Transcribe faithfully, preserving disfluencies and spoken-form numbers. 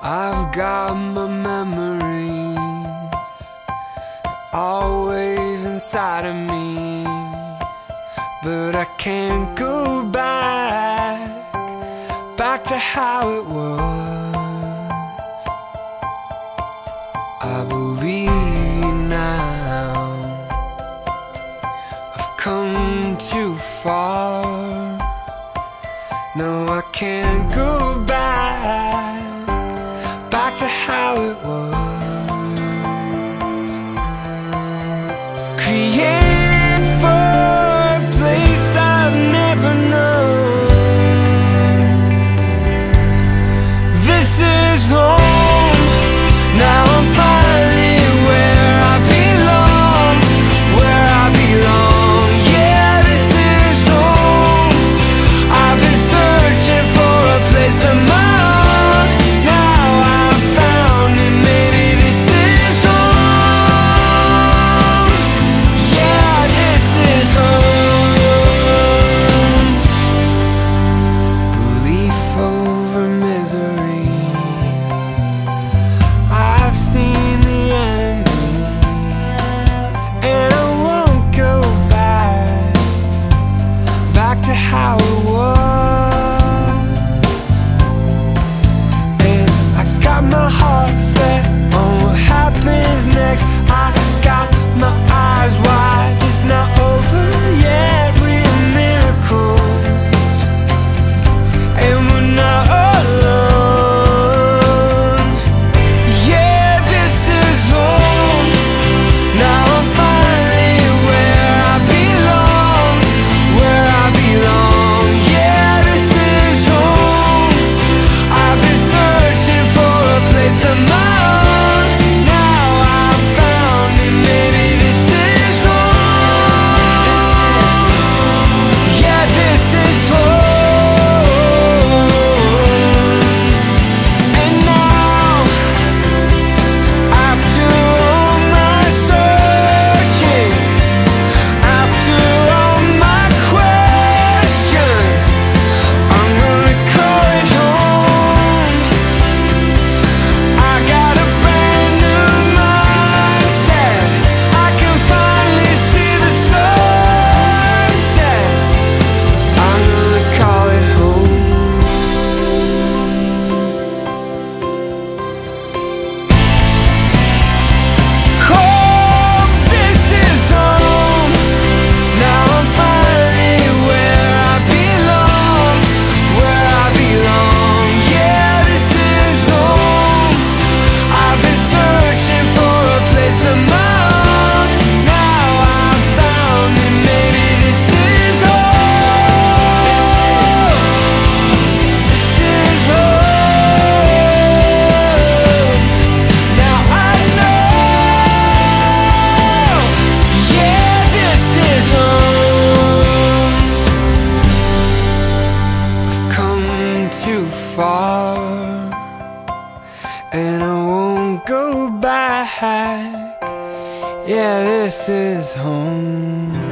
I've got my memories always inside of me, but I can't go back, back to how it was. I believe now I've come too far. No, I can't go back, back to how it was. Create for a place I've never known. This is home. Now I'm finally where I belong, where I belong. Yeah, this is home. I've been searching for a place of my own. Now I've found it. Maybe this is home. Yeah, this is home. Belief over misery. I've seen the enemy, and I won't go back, back to how it was. And I got my heart set on what happens next. I got my eyes wide, it's not over yet. We're miracles, and we're not alone. Yeah, this is home. Now I'm finally where I belong, where I belong. Yeah, this is home. I've been searching for a place of my own. Now I've found it. Maybe this is home. Yeah, this is home. And now, after all my searching, after all my questions, I'm gonna call it home. I got a brand new mindset. I can finally see the sunset. I'm gonna call it home. Home, this is home. Now I'm finally where I belong, where I belong. Yeah, this is home. I've been searching for a place of my own. Now I've found it. Maybe this is home. This is home. Now I know. Yeah, this is home. I've come too far, and I won't go back. Yeah, this is home.